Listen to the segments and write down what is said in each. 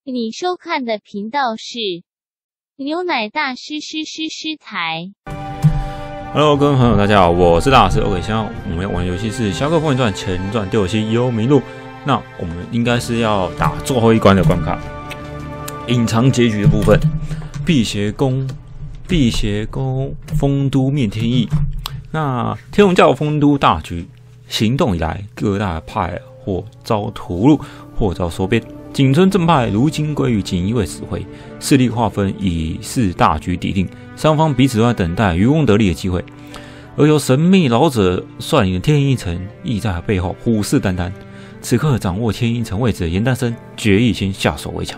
你收看的频道是牛奶大师台。 Hello， 各位朋友，大家好，我是大师。OK， 现在我们要玩的游戏是《侠客风云传前传》第9期幽冥录。那我们应该是要打最后一关的关卡，隐藏结局的部分。辟邪宫，丰都灭天意。那天龙教丰都大局行动以来，各大派或遭屠戮，或遭收编。仅存正派如今归于锦衣卫指挥，势力划分已是大局底定，双方彼此都在等待渔翁得利的机会。而由神秘老者率领的天一城亦在背后虎视眈眈。此刻掌握天一城位置的严丹生决意先下手为强。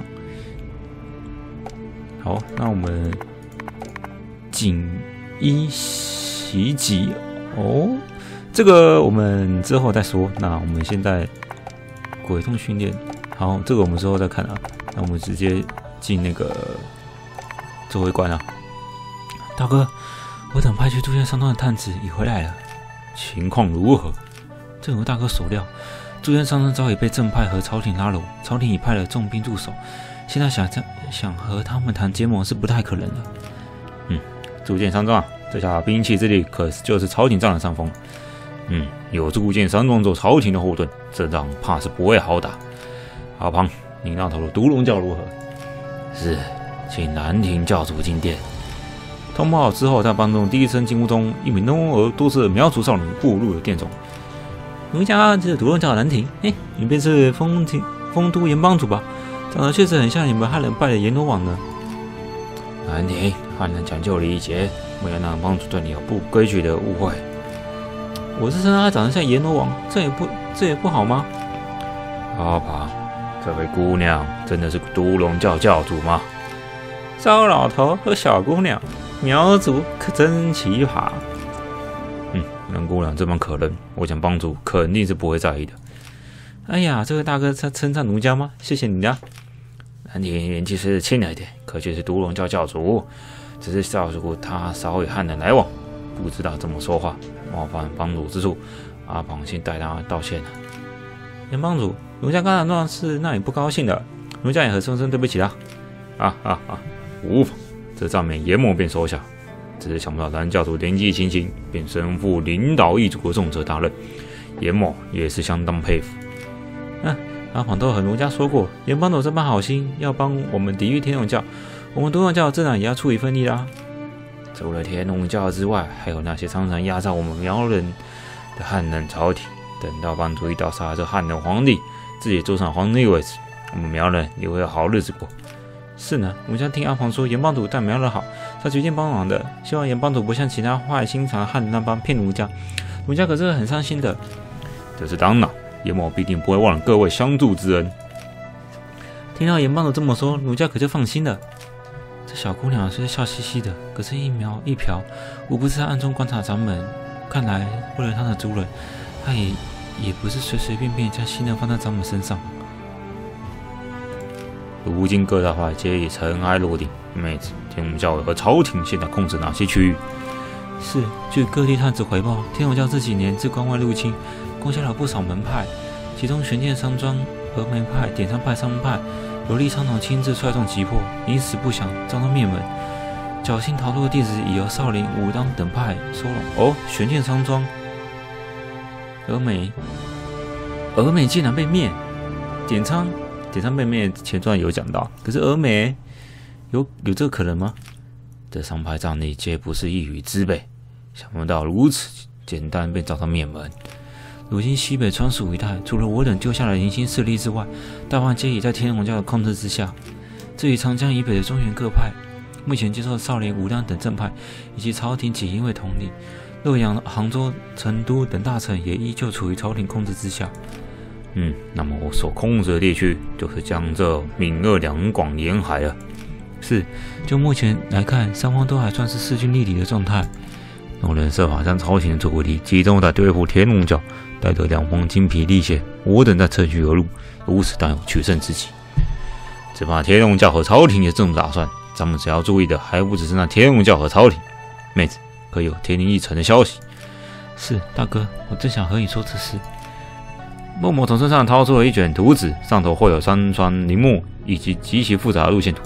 好，那我们锦衣袭击哦，这个我们之后再说。那我们现在鬼洞训练。好，这个我们之后再看啊。那我们直接进那个最后一关啊。大哥，我等派去诛仙山庄的探子已回来了，情况如何？正如大哥所料，诛仙山庄早已被正派和朝廷拉拢，朝廷已派了重兵驻守，现在想和他们谈结盟是不太可能的。诛仙山庄这下兵器之力可就是朝廷占了上风。有诛仙山庄做朝廷的后盾，这仗怕是不会好打。阿庞，你那头的毒龙教如何？是，请南庭教主进殿。通报好之后，在帮中第一声惊呼中，一名浓而多色的苗族少女步入了殿中。奴家这毒龙教的南庭，你便是丰都盐帮主吧？长得确实很像你们汉人拜的阎罗王呢。南庭，汉人讲究礼节，不要让帮主对你有不规矩的误会。我是称他长得像阎罗王，这也不好吗？阿庞。这位姑娘真的是毒龙教教主吗？糟老头和小姑娘，苗族可真奇葩。那姑娘这般可人，我想帮主肯定是不会在意的。哎呀，这位大哥在称赞奴家吗？谢谢你呀。南庭年纪是轻了一点，可却是毒龙教教主，只是少主他少与汉人来往，不知道怎么说话，冒犯帮主之处，阿庞先代他道歉了。严帮主，奴家刚才那事让你不高兴的，奴家也很深深对不起啦。无妨，这账面严某便收下。只是想不到蓝教主年纪轻轻便身负领导一族的重责大任，严某也是相当佩服。阿庞都和奴家说过，严帮主这般好心要帮我们抵御天龙教，我们毒龙教自然也要出一份力啦。除了天龙教之外，还有那些常常压榨我们苗人的汉人朝廷。等到帮主一刀杀了这汉人皇帝，自己坐上皇帝位置，我们苗人也会有好日子过。是呢，我们家听阿庞说，严帮主待苗人好，他决定帮忙的。希望严帮主不像其他坏心肠的汉人那般骗奴家，奴家可是很伤心的。这是当然，严某必定不会忘了各位相助之恩。听到严帮主这么说，奴家可就放心了。这小姑娘虽然笑嘻嘻的，可是一苗一瓢，无不是暗中观察咱们。看来为了他的族人，他也不是随随便便将信任放在咱们身上。如今各大派皆已尘埃落定，妹子，天龙教和朝廷现在控制哪些区域？是，据各地探子回报，天龙教这几年自关外入侵，攻下了不少门派，其中玄剑山庄、峨眉派、点山派三派，有力苍龙亲自率众击破，因死不降，遭到灭门。侥幸逃脱的弟子已由少林、武当等派收拢。玄剑山庄。峨眉竟然被灭，点苍被灭，前传有讲到，可是峨眉有这个可能吗？这三派战力皆不是一语之辈，想不到如此简单便遭到灭门。如今西北川蜀一带，除了我等救下了零星势力之外，大半皆已在天龙教的控制之下。至于长江以北的中原各派，目前接受少林、武当等正派以及朝廷锦衣卫统领。洛阳、杭州、成都等大城也依旧处于朝廷控制之下。那么我所控制的地区就是江浙、闽鄂两广沿海了。是，就目前来看，双方都还算是势均力敌的状态。我能设法将朝廷的注意力集中在对付天龙教，待得两方精疲力竭，我等再趁虚而入，如此当有取胜之机。只怕天龙教和朝廷也这么打算，咱们只要注意的还不只是那天龙教和朝廷。妹子，可有天灵一城的消息？是，大哥，我正想和你说这事。 默默从身上掏出了一卷图纸，上头绘有山川林木以及极其复杂的路线图。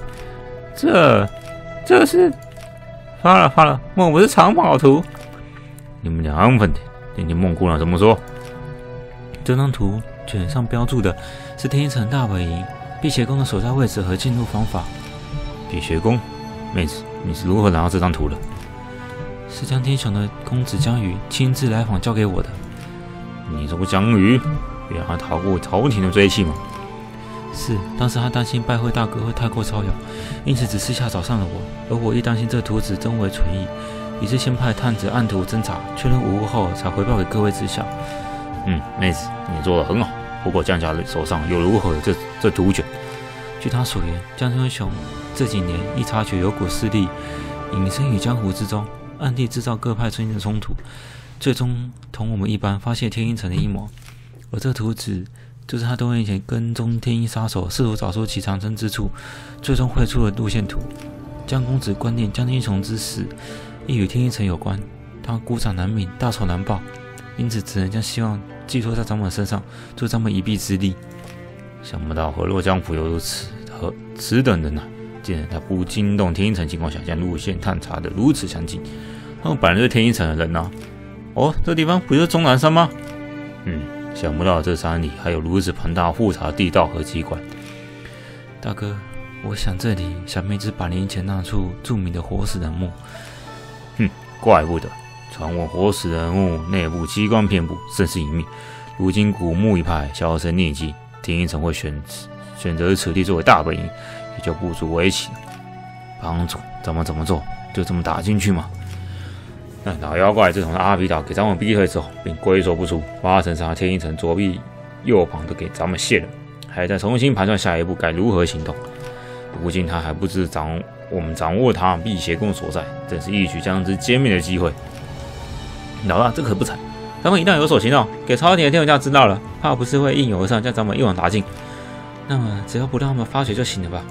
这是发了，莫不是藏宝图？你们两分的，听听孟姑娘怎么说。这张图卷上标注的是天一城大本营辟邪宫的所在位置和进入方法。辟邪宫，妹子，你是如何拿到这张图的？是将天雄的公子江宇亲自来访交给我的。你这个江宇，原来逃过朝廷的追击吗？是，当时他担心拜会大哥会太过招摇，因此只私下找上了我。而我亦担心这图纸真伪存疑，于是先派探子按图侦查，确认无误后才回报给各位知晓。妹子，你做得很好。不过江家手上又如何有这图卷？据他所言，江天雄这几年一察觉有股势力隐身于江湖之中，暗地制造各派之间的冲突，最终同我们一般发现天鹰城的阴谋。而这图纸就是他多年前跟踪天鹰杀手，试图找出其藏身之处，最终绘出了路线图。江公子观念江天雄之死亦与天鹰城有关，他孤掌难鸣，大仇难报，因此只能将希望寄托在掌门身上，助掌门一臂之力。想不到河洛江府有如此等人啊！竟然在不惊动天鹰城情况下，将路线探查得如此详尽。他们本来就是天鹰城的人啊！这地方不就是终南山吗？想不到这山里还有如此庞大复杂的地道和机关。大哥，我想这里小妹子8年前那处著名的活死人墓。怪不得，传闻活死人墓内部机关遍布，甚是隐秘。如今古墓一派销声匿迹，天鹰城会选择此地作为大本营，也就不足为奇了。帮主，咱们怎么做？就这么打进去吗？那老妖怪自从阿比岛给咱们逼退之后，便龟缩不出，8成杀天鹰城左臂右膀都给咱们卸了，还在重新盘算下一步该如何行动。如今他还不知我们掌握他辟邪宫所在，正是一举将之歼灭的机会。老大，这可不成，咱们一旦有所行动，给朝廷的天文家知道了，怕不是会一拥而上，将咱们一网打尽。那么只要不让他们发觉就行了吧？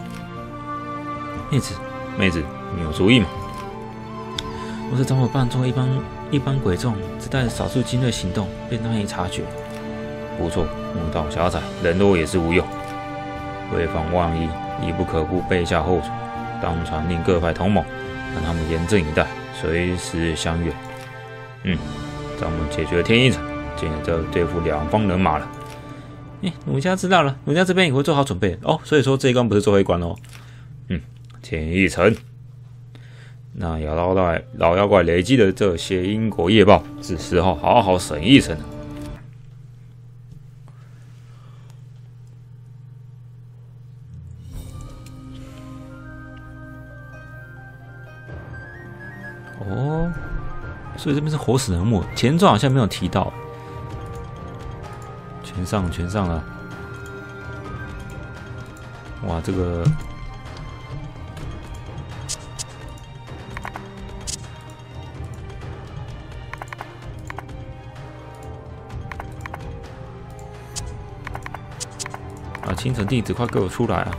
妹子，你有主意吗？若是掌我扮作一般鬼众，只带着少数精锐行动，便难以察觉。不错，墓道狭窄，人多也是无用。为防万一，亦不可不备下后手，当传令各派同盟，让他们严阵以待，随时相援。咱们解决天鹰城，接着就对付两方人马了。奴家知道了，奴家这边也会做好准备哦。所以说这一关不是最后一关哦。天鹰城。那老妖怪累积的这些因果业报，是时候好好审一审了。所以这边是活死人墓，前传好像没有提到。全上了。哇，这个。清晨地址快给我出来啊！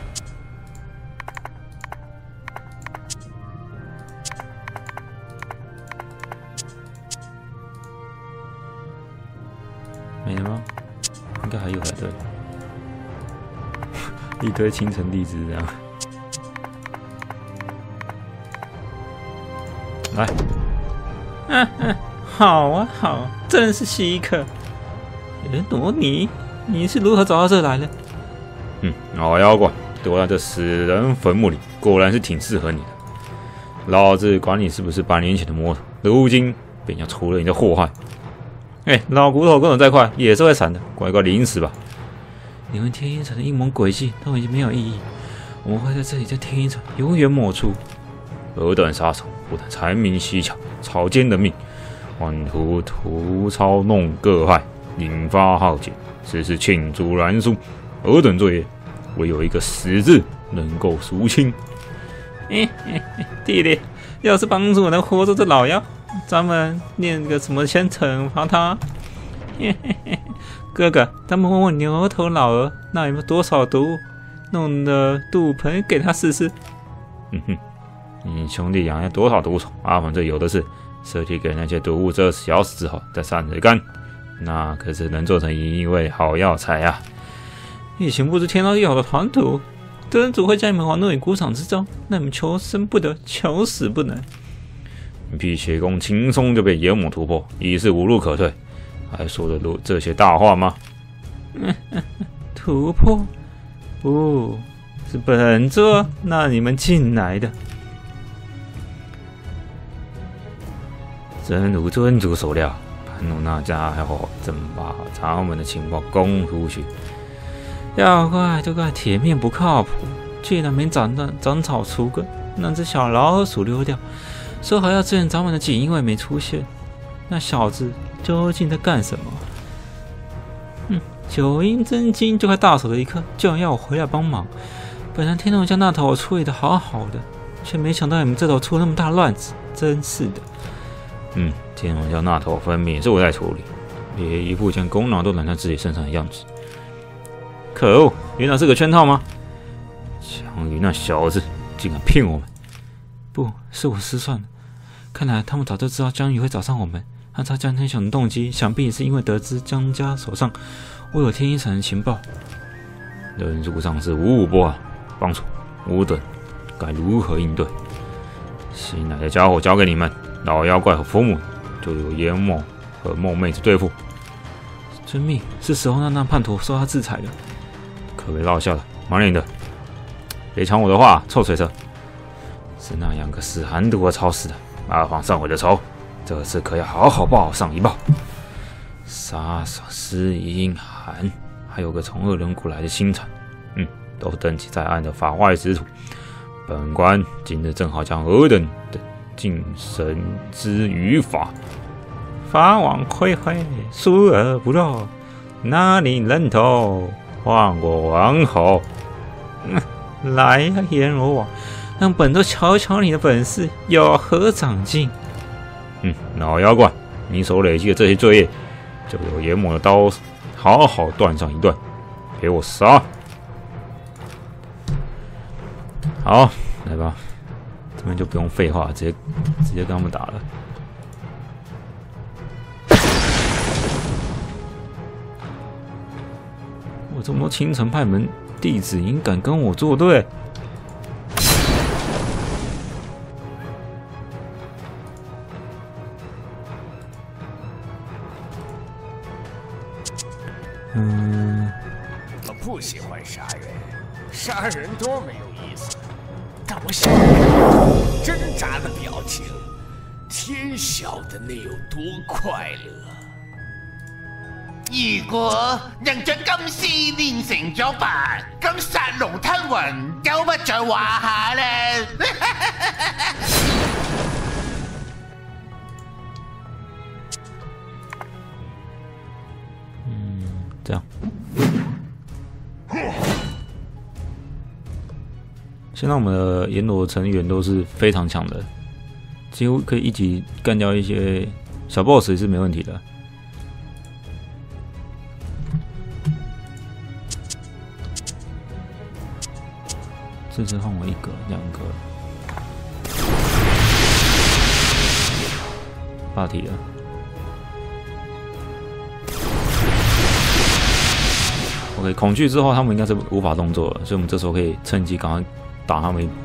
没了吗？应该还有才对。一堆清晨地址这样。来，好啊好，真是稀客。罗尼，你是如何找到这来的？老妖怪躲在这死人坟墓里，果然是挺适合你的。老子管你是不是8年前的魔头，如今便要除了你的祸害。老骨头跟我再快也是会闪的，乖乖领死吧。你们天鹰城的阴谋诡计都已经没有意义，我们会在这里将天鹰城永远抹除。尔等杀手不但财迷稀巧，草菅人命，妄图操弄各派，引发浩劫，实是罄竹难书。尔等罪业，唯有一个死字能够赎清。弟弟，要是帮助我能活住这老妖，咱们念个什么先惩罚他？哥哥，咱们问问牛头老儿，那有没有多少毒物？弄的肚盆给他试试。你兄弟养了多少毒虫？阿凡这有的是，设计给那些毒物这死咬死之后，再散着干， 那可是能做成一味好药材啊！以前不是天道地好的团土，德仁主会将你们玩弄于股掌之中，那你们求生不得，求死不能。辟邪宫轻松就被炎魔突破，已是无路可退，还说得出这些大话吗？突破？不是本座让你们进来的。真如尊主所料，潘努那家伙正把咱们的情报供出去。要怪就怪铁面不靠谱，居然没长草除根，让只小老鼠溜掉，说好要支援咱们的锦衣卫没出现。那小子究竟在干什么？九阴真经就快到手的一刻，居然要我回来帮忙。本来天龙江那头我处理的好好的，却没想到你们这头出那么大乱子，真是的。天龙江那头分明是我在处理，也一副将功劳都揽在自己身上的样子。可恶，原来是个圈套吗？江宇那小子竟敢骗我们！不是我失算了，看来他们早就知道江宇会找上我们。按照江天雄的动机，想必也是因为得知江家手上握有天一城的情报。人数上是五五波啊，帮主，吾等该如何应对？新来的家伙交给你们，老妖怪和佛母就由炎魔和梦妹子对付。遵命，是时候让那叛徒受他制裁了。可别落下了，慢点的，别抢我的话，臭水车。是那两个死寒毒和超死的阿皇上回的仇，这次可要好好报上一报。杀手施阴寒，还有个从恶人谷来的星辰，都登记在案的法外之徒。本官今日正好将尔等的尽神之于法，法网恢恢，疏而不漏，哪里人头换我王侯？来呀，阎罗王，让本座瞧瞧你的本事有何长进。老妖怪，你所累积的这些罪业，就由炎魔的刀好好断上一段，给我杀！好，来吧，这边就不用废话，直接跟他们打了。我这么多青城派门弟子，竟敢跟我作对！ 我不喜欢杀人，杀人多没有意思。但我想看挣扎的表情，天晓得那有多快乐。 如果能將金絲練成咗吧，咁殺龍吞魂有乜在話下呢？ 这样。现在我们的阎罗成员都是非常强的，几乎可以一起干掉一些小 boss 也是没问题的。这次换我一个、两个，霸体了。OK， 恐惧之后他们应该是无法动作了，所以我们这时候可以趁机赶快打他们一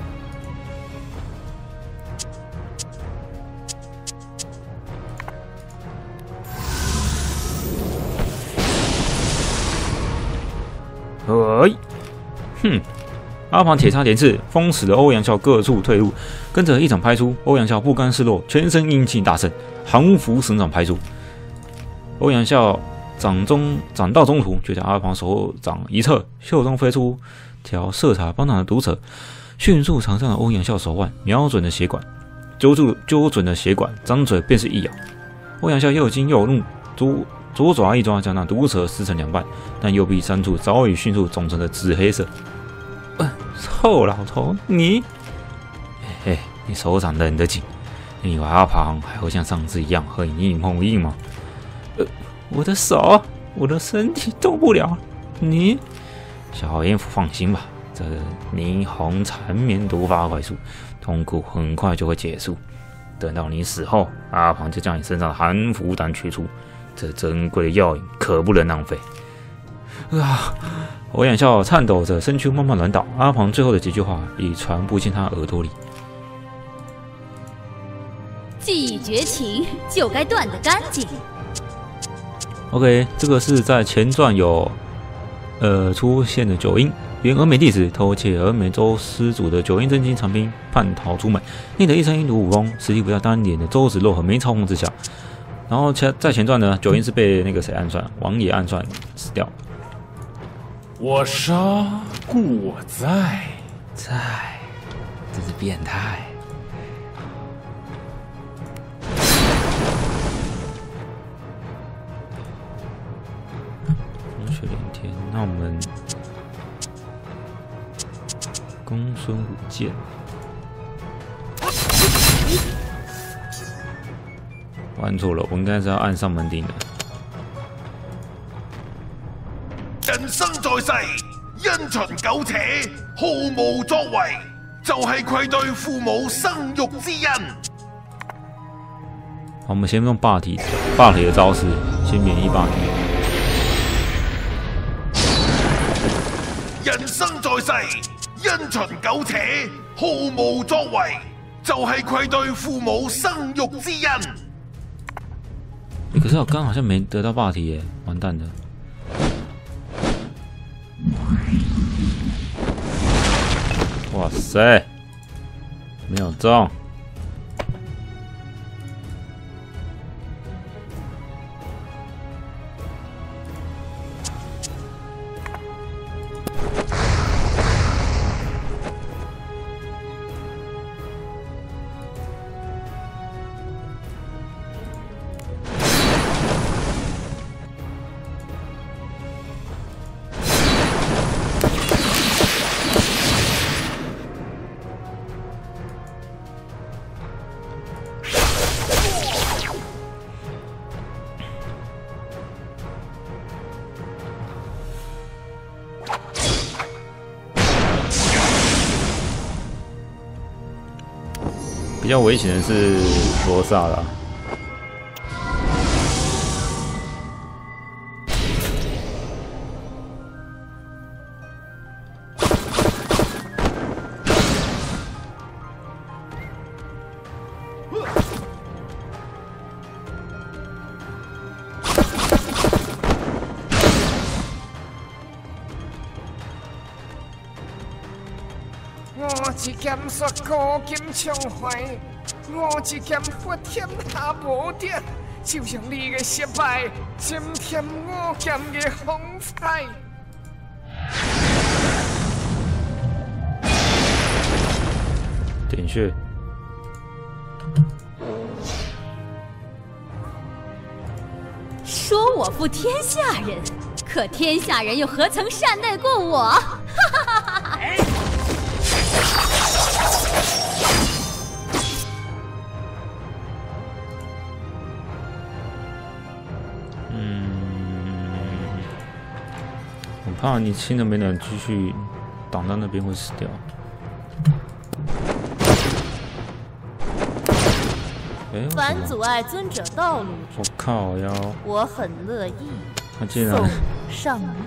波。阿庞铁叉连刺，封死了欧阳笑各处退路，跟着一掌拍出，欧阳笑不甘示弱，全身阴气大盛，降服神掌拍出。欧阳笑掌到中途，就将阿庞手掌一侧，袖中飞出条色彩斑斓的毒蛇，迅速藏上了欧阳笑手腕，瞄准了血管，揪准了血管，张嘴便是一咬。欧阳笑又惊又怒，左爪一抓，将那毒蛇撕成两半，但右臂三处早已迅速肿成了紫黑色。臭老头，你手掌冷得紧，你以为阿庞还会像上次一样和你硬碰硬吗？我的手，我的身体动不了。你，小阎府放心吧，这霓虹缠绵毒发快速，痛苦很快就会结束。等到你死后，阿庞就将你身上的寒符丹取出， 这珍贵的药引可不能浪费。我眼笑，颤抖着身躯慢慢软倒。阿庞最后的几句话已传不进他耳朵里。 既已绝情，就该断得干净。 OK， 这个是在前传有出现的九阴。原峨眉弟子偷窃峨眉州施主的九阴真经长兵叛逃出门，宁得一身阴毒武功，实力不到当年的周芷若和梅超风之下。然后在前传呢，九阴是被那个谁暗算，王爷暗算死掉。 我杀故我在， 真是变态。风雪连天，那我们公孙武剑。玩错了，我应该是要按上门顶的。 人生在世，因循苟且，毫無作為，就係愧對父母生育之恩。 好，我们先用霸体的招式，先免疫霸体。 人生在世，因循苟且，毫無作為，就係愧對父母生育之恩。 可是我剛好像沒得到霸體耶，完蛋了。哇塞，没有中。比较危险的是罗萨啦。 我一剑杀古今畅怀，我一剑发天下无敌，就像你的失败，增添我剑的风采。 点穴。 说我负天下人，可天下人又何曾善待过我？哈哈哈哈！ 我怕你亲的没能继续挡到那边会死掉。 凡阻碍尊者道路我靠腰！ 我很乐意。 他竟然送上路。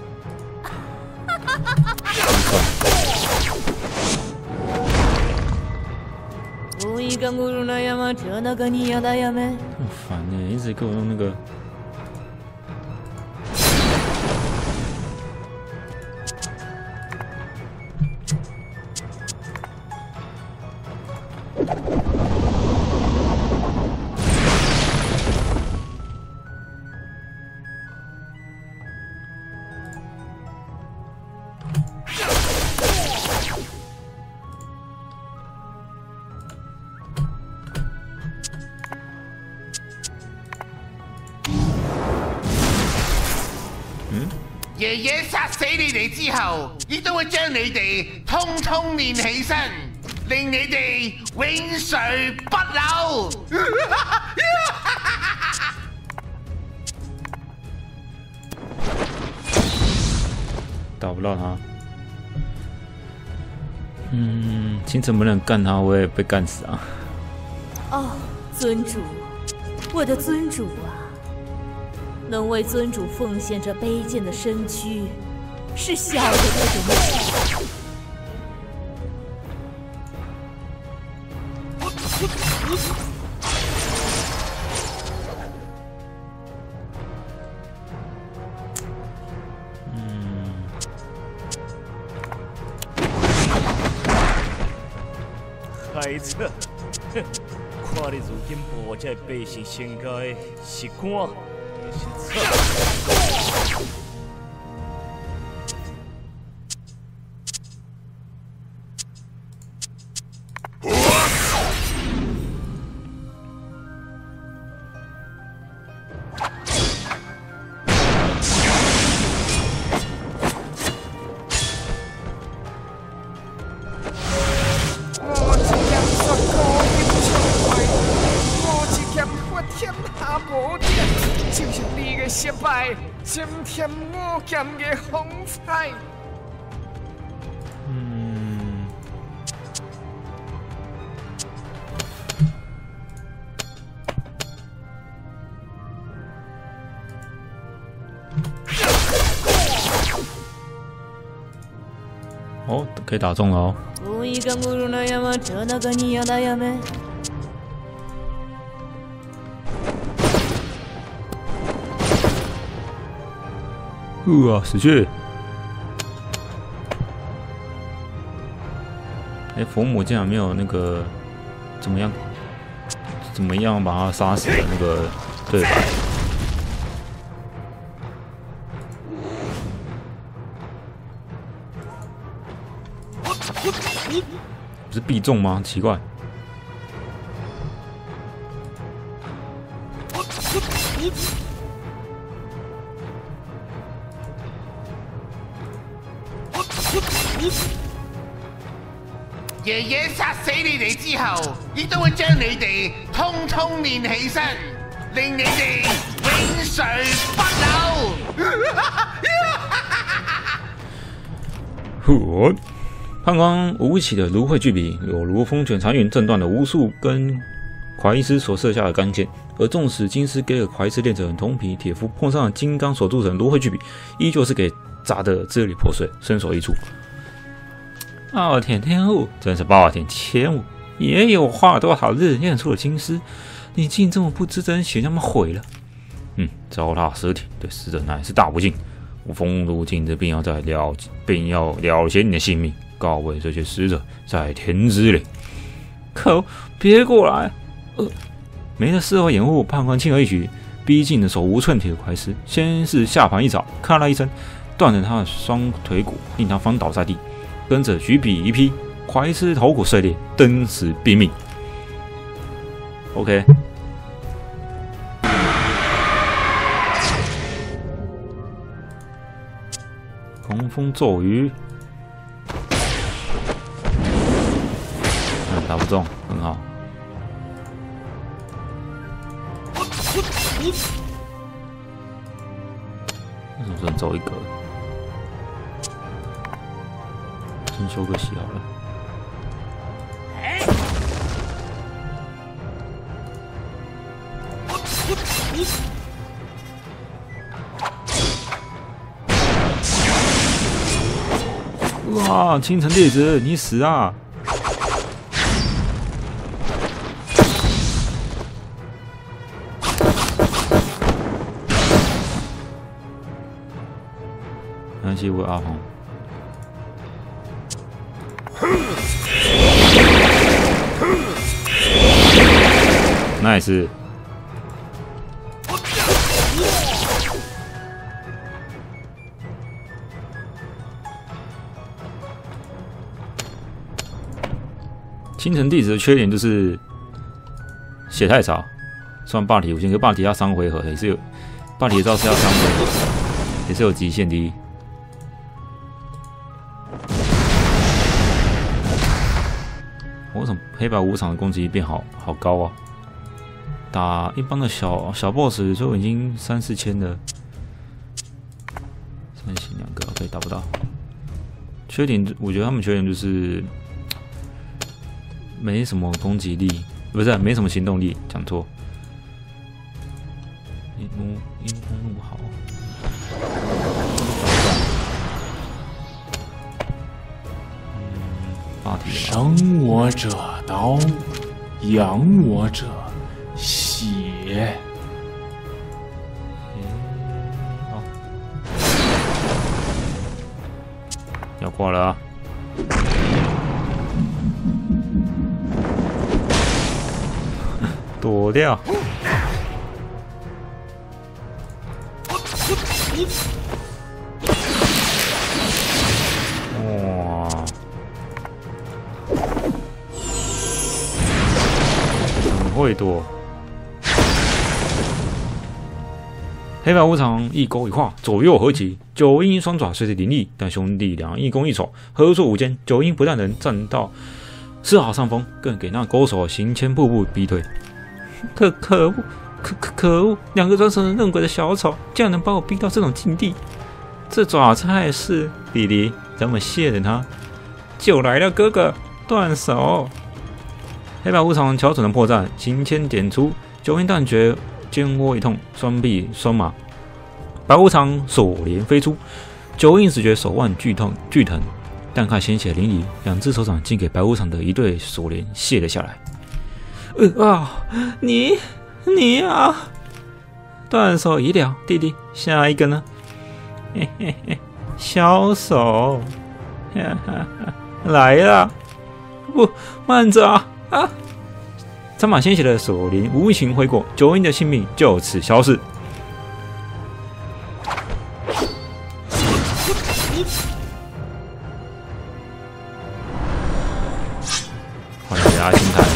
很烦呢，一直给我用那个。 爺爺殺死你哋之後，亦都會將你哋通通練起身，令你哋永垂不朽。 打不到他。青城不能干他，我也被干死啊！ 哦，尊主，我的尊主啊！ 能为尊主奉献这卑贱的身躯，是小人的荣幸。 害惨！哼，看你如今抱这百姓身家的是官，是贼。 失败，增添我剑的风采。 哦，可以打中了哦。死去！哎，佛母竟然没有那个怎么样把他杀死的那个对白。不是必中吗？奇怪。 爺爺殺死你哋之後，亦都會將你哋通通練起身，令你哋永垂不朽。 判官吴起的芦荟巨笔，有如风卷残云，震断了无数根怀伊斯所射下的钢剑。而纵使金斯给了怀伊斯炼成铜皮铁肤，碰上了金刚所铸成芦荟巨笔，依旧是给砸得支离破碎，身首异处。暴殄天物，真是暴殄天物！爷爷，我花了多少日练出了金丝，你竟这么不知珍惜，让他们毁了。糟蹋尸体，对死者乃是大不敬。我风如今日便要了结你的性命，告慰这些死者在天之灵。可恶，别过来！没了丝毫掩护，判官轻而易举逼近了手无寸铁的怀斯，先是下盘一爪，咔啦一声断了他的双腿骨，令他翻倒在地。跟着举笔一劈，怀斯头骨碎裂，登时毙命。OK， 狂风骤雨，打不中，很好。为什么只能走一格？先修个习好了。哇！青城弟子，你死啊！没关系，我有阿红。nice。青城弟子的缺点就是血太少，虽然霸体无限，可霸体要3回合也是有，霸体的招是要3回合，也是有极限的。为什么黑白无常的攻击力变好高啊？打一般的小 boss 就已经3、4千了，3星2个，对，打不到。缺点，我觉得他们缺点就是没什么攻击力，不是没什么行动力，讲错。阴风怒号。 生我者刀，养我者血。 好，要挂了啊！躲掉。哇！很会躲。黑白无常一勾一画，左右合击，九阴双爪虽是凌厉，但兄弟俩一攻一守，合作无间。九阴不但能占到丝毫上风，更给那勾手行千步步逼退。可恶！两个装神弄鬼的小丑，竟然能把我逼到这种境地！这爪子害事，弟弟怎么谢了他？就来了，哥哥，断手！黑白无常瞧准了破绽，行千点出，九阴断绝，肩窝一痛，双臂双麻。白无常锁链飞出，九阴只觉手腕剧疼，但看鲜血淋漓，两只手掌竟给白无常的一对锁链卸了下来。你啊！断手已了，弟弟，下一个呢？嘿嘿嘿，小手，来了！不，慢着啊！啊！沾满鲜血的锁链无情挥过，九阴的性命就此消逝。欢迎大家精彩！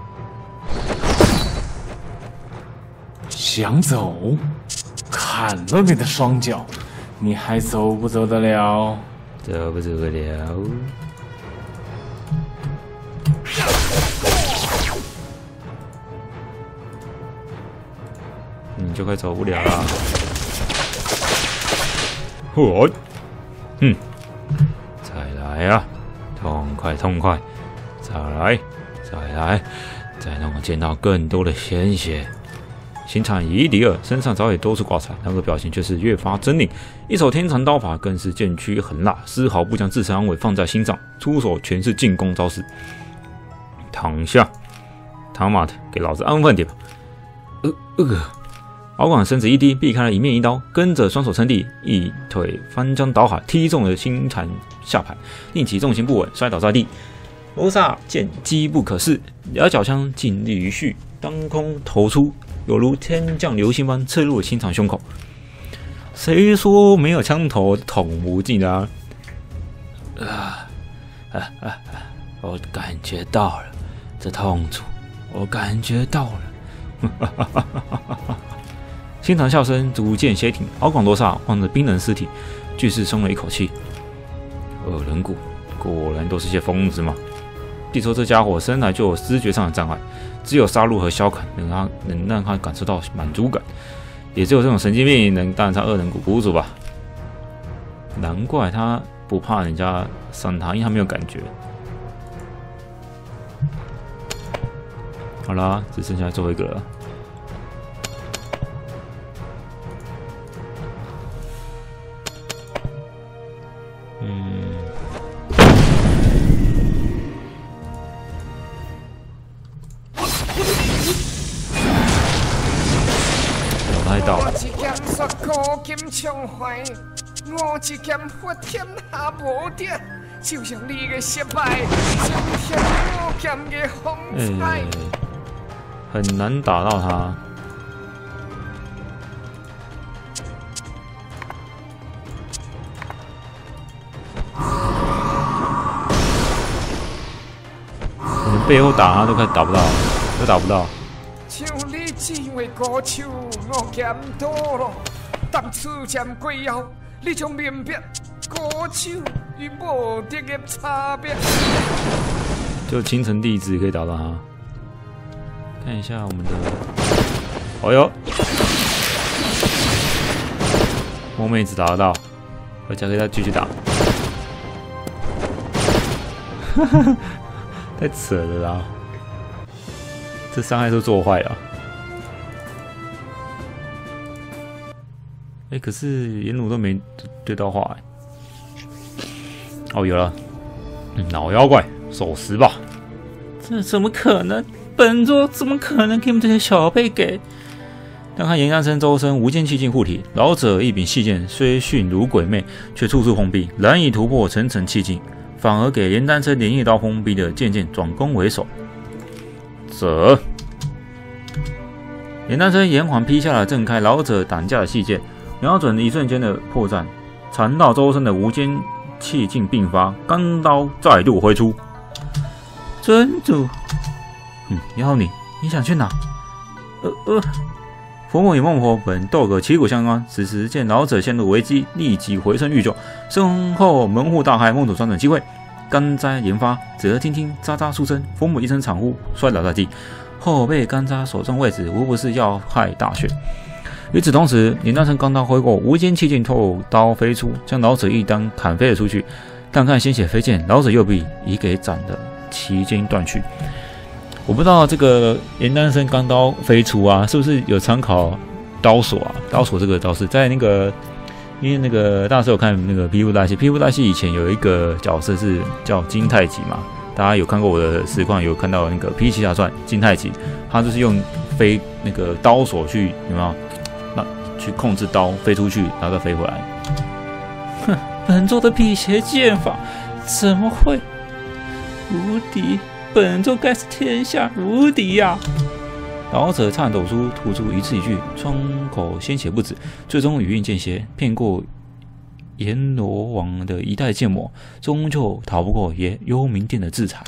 想走？砍了你的双脚，你还走不走得了？ 走不走得了？你就快走不了了。再来啊！痛快！再来！再让我见到更多的鲜血！心产夷狄尔身上早已多处挂彩，那个表情却是越发狰狞。一手天长刀法更是剑躯狠辣，丝毫不将自身安危放在心上，出手全是进攻招式。躺下，他妈的，给老子安分点吧！敖广身子一低，避开了一面一刀，跟着双手撑地，一腿翻江倒海，踢中了心产下盘，令其重心不稳，摔倒在地。罗刹见机不可失，两脚枪尽力于续，当空投出，有如天降流星般刺入了心肠胸口。谁说没有枪头捅不进啊？我感觉到了这痛楚，我感觉到了。心肠笑声逐渐歇停，敖广罗刹望着冰冷尸体，俱是松了一口气。恶人谷果然都是些疯子嘛！据说这家伙生来就有知觉上的障碍，只有杀戮和削砍能让他感受到满足感，也只有这种神经病能当上恶人谷谷主吧。难怪他不怕人家伤他，因为他没有感觉。好啦，只剩下最后一个了。 我一剑摔古今枪怀，我一剑发天下无敌，就像你的失败，今天我剑的风采。 很难打到他。我们背后打他都快打不到，都打不到。 像你只为高手，我剑多了。当此剑过后，你将明白高手与无敌的差别。 就青城弟子可以打到他。看一下我们的，哦哟，摸妹子打得到，而且可以再继续打。太扯了啦！这伤害都做坏了。可是颜鲁都没对到话。哦，有了，老妖怪守时吧。这怎么可能？本座怎么可能给你们这些小辈给？但看严丹生周身无间气劲护体，老者一柄细剑虽迅如鬼魅，却处处封闭，难以突破层层气劲，反而给严丹生连夜刀锋逼得渐渐转攻为守。走！严丹生延缓劈下了震开老者胆架的细剑，瞄准一瞬间的破绽，缠到周身的无间气劲并发，钢刀再度挥出。真主，要你想去哪？佛母与孟婆本斗个旗鼓相当，此时见老者陷入危机，立即回身欲救，身后门户大开，梦主抓准机会，干摘连发，只听听喳喳数声，佛母一声惨呼，摔倒在地。后背干扎所中位置无不是要害大血。与此同时，严丹生钢刀挥过，无间气劲透刀飞出，将老者一刀砍飞了出去。但看鲜血飞溅，老者右臂已给斩得其筋断去。我不知道这个严丹生钢刀飞出啊，是不是有参考刀锁啊？刀锁这个招式在那个，因为那个大家有看那个披布大戏，披布大戏以前有一个角色是叫金太极嘛。大家有看过我的实况，有看到那个《披奇侠传》金太极，他就是用飞那个刀锁去有没有？那去控制刀飞出去，然后再飞回来。哼，本座的辟邪剑法怎么会无敌？本座该是天下无敌呀！老者颤抖出吐出一字一句，窗口鲜血不止，最终语音间歇，骗过阎罗王的一代剑魔，终究逃不过幽冥殿的制裁。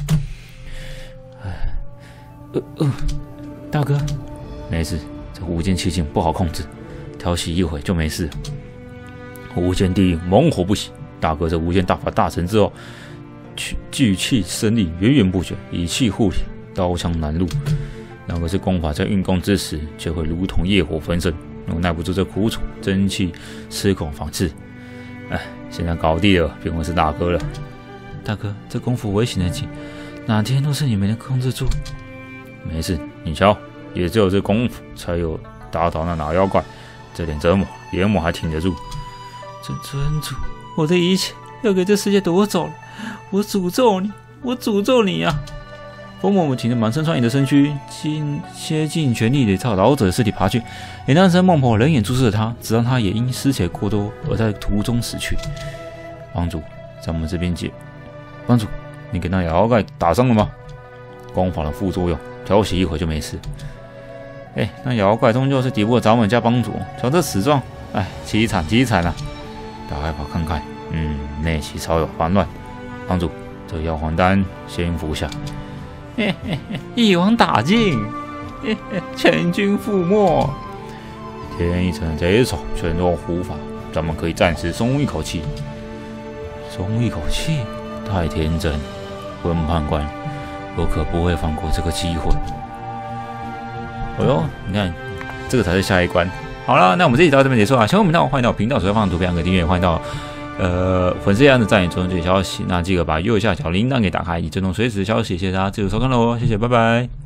大哥，没事，这无间气劲不好控制，调息一会就没事。无间地狱猛火不息，大哥这无间大法大成之后，聚气生力，源源不绝，以气护体，刀枪难入。那个是功法在运功之时，就会如同业火焚身，若耐不住这苦楚，真气失控反刺。现在搞定了，便会是大哥了。大哥，这功夫危险得紧，哪天若是你没能控制住，没事，你瞧，也只有这功夫才有打倒那老妖怪，这点折磨，阎魔还挺得住。真主，我的一切要给这世界夺走了，我诅咒你呀！佛母挺着满身穿衣的身躯，竭尽全力地朝老者的尸体爬去。严丹生、孟婆冷眼注视着他，直到他也因失血过多而在途中死去。帮主，在我们这边解。帮主，你给那妖怪打伤了吗？功法的副作用，调息一会就没事。那妖怪终究是敌不过咱们家帮主，瞧这死状，凄惨啊！打开跑看看，内气稍有烦乱。帮主，这药黄丹先服下。一网打尽，全军覆没。天一城贼首全落护法，咱们可以暂时松一口气。松一口气？太天真，温判官，我可不会放过这个机会。你看，这个才是下一关。好了，那我们这集到这边结束啊。喜欢我们频道，欢迎到频道首页放图片，按个订阅，欢迎到粉丝页的赞与追踪这些消息。那记得把右下角铃铛给打开，以追踪随时消息。谢谢大家继续收看喽，谢谢，拜拜。